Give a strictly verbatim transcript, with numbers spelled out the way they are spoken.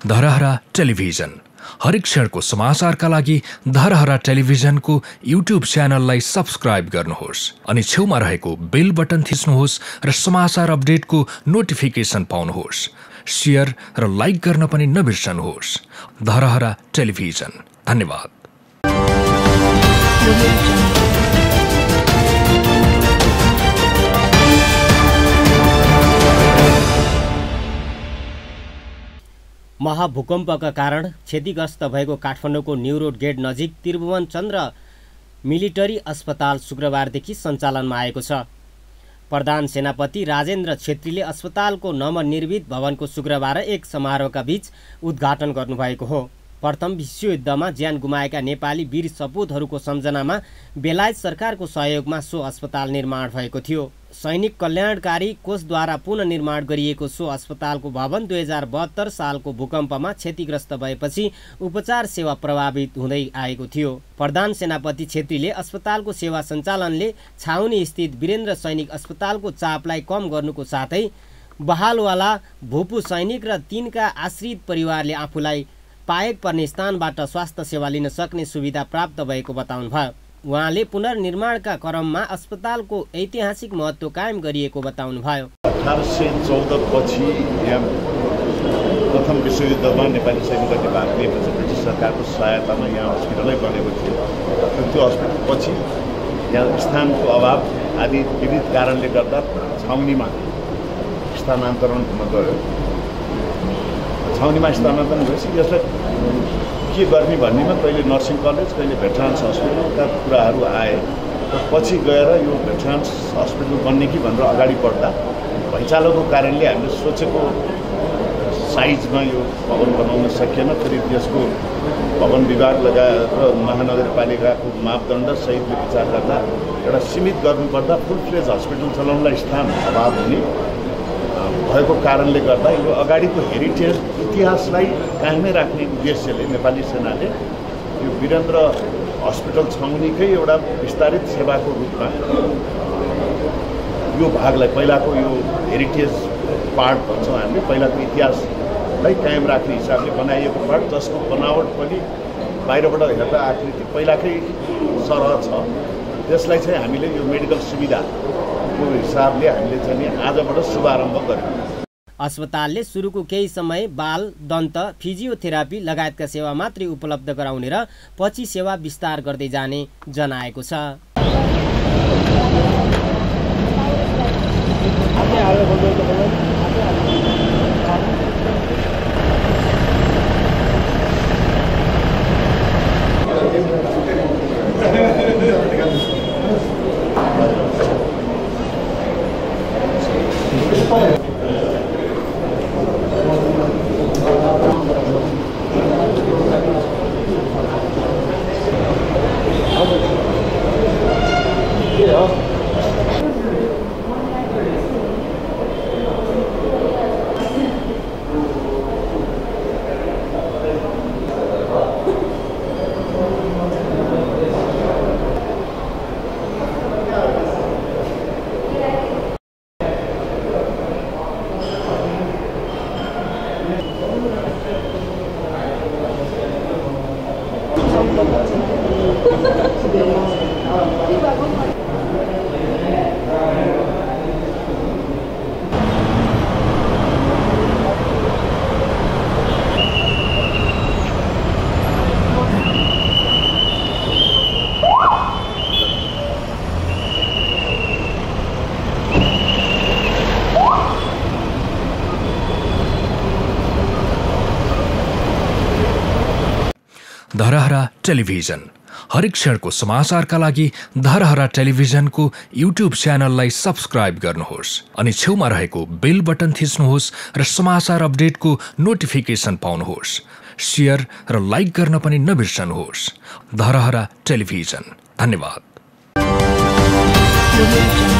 Dharahara television हरेक क्षणको समाचारका लागि धरहरा टेलिभिजनको युट्युब च्यानललाई सब्स्क्राइब गर्नुहोस् अनि छेउमा रहेको बेल बटन थिच्नुहोस् र समाचार अपडेटको नोटिफिकेसन पाउनुहोस्। शेयर र लाइक गर्न पनि नबिर्सनुहोस्। धरहरा टेलिभिजन। धन्यवाद। महाभूकम्पका कारण क्षतिग्रस्त भएको काठमाडौँको न्यू रोड गेट नजिक त्रिभुवन चन्द्र मिलिटरी अस्पताल शुक्रबारदेखि सञ्चालनमा आएको छ। प्रधान सेनापति राजेन्द्र छेत्रीले अस्पतालको नवनिर्मित भवनको शुक्रबार एक समारोहका बीच उद्घाटन गर्नुभएको हो। प्रथम विश्वयुद्धमा ज्यान गुमाएका नेपाली वीर सपुतहरूको सम्झनामा बेलायत सरकारको सहयोगमा सो अस्पताल निर्माण भएको थियो। सैनिक कल्याणकारी कोषद्वारा पुनर्निर्माण गरिएको सो अस्पतालको भवन दुई हजार बहत्तर सालको भूकम्पमा क्षतिग्रस्त भएपछि उपचार सेवा प्रभावित हुँदै आएको थियो। प्रधान सेनापति छेत्रीले अस्पतालको सेवा सञ्चालनले छाउनी स्थित वीरेन्द्र सैनिक अस्पतालको चापलाई कम गर्नुको साथै बहालवाला भूपू सैनिक र तिनका आश्रित परिवारले आफूलाई पाएक पर्ने स्थानबाट स्वास्थ्य सेवा लिन सक्ने सुविधा प्राप्त भएको बताउनुभयो। उहाँले पुनर्निर्माणका क्रममा अस्पतालको ऐतिहासिक महत्त्व कायम गरिएको बताउनुभयो। अठार सय चौध पछि यहाँ प्रथम विश्वयुद्धमा नेपाली सैनिकहरूले भाग लिएपछि ब्रिटिस सरकारको सहायतामा यहाँ हस्पिटलै बनेको थियो। त्यो हस्पिटल पछि यहाँ स्थानको अभाव आदि विविध कारणले गर्दा छाउनीमा स्थानान्तरण हुन गयो। छाउनीमा स्थानान्तरण भएपछि यसलाई के गर्ने भन्नेमा कहिले नर्सिङ कलेज कहिले भेटरान्स हस्पिटलका कुराहरू आए र पछि गएर यो भेटरान्स हस्पिटल बन्ने कि भनेर अगाडि बढ्दा भैँचालोको कारणले हामीले सोचेको साइजमा यो भवन बनाउन सकिएन। फेरि यसको भवन विभाग लगाएर महानगरपालिकाको मापदण्ड सहितले विचार गर्दा एउटा सीमित गर्नुपर्दा फुल फ्लेज हस्पिटल चलाउनलाई स्थान अभाव हुने भएको कारणले गर्दा यो अगाडिको हेरिटेज इतिहासलाई कायमै राख्ने उद्देश्यले नेपाली सेनाले यो वीरेन्द्र हस्पिटल छाउनीकै एउटा विस्तारित सेवाको रूपमा यो भागलाई पहिलाको यो हेरिटेज पार्ट भन्छौँ हामीले, पहिलाको इतिहासलाई कायम राख्ने हिसाबले बनाइएको पार्ट जसको बनावट पनि बाहिरबाट हेर्दा आकृति पहिलाकै सरह छ। त्यसलाई चाहिँ हामीले यो मेडिकल सुविधाको हिसाबले हामीले चाहिँ आजबाट शुभारम्भ गर्यौँ। अस्पतालले सुरुको केही समय बाल, दन्त, फिजियोथेरापी लगायतका सेवा मात्रै उपलब्ध गराउने र पछि सेवा विस्तार गर्दै जाने जनाएको छ। धरहरा टेलिभिजन हरेक क्षणको समाचारका लागि धरहरा टेलिभिजनको युट्युब च्यानललाई सब्स्क्राइब गर्नुहोस् अनि छेउमा रहेको बेल बटन थिच्नुहोस् र समाचार अपडेटको नोटिफिकेसन पाउनुहोस्। शेयर र लाइक गर्न पनि नबिर्सनुहोस्। धरहरा टेलिभिजन। धन्यवाद।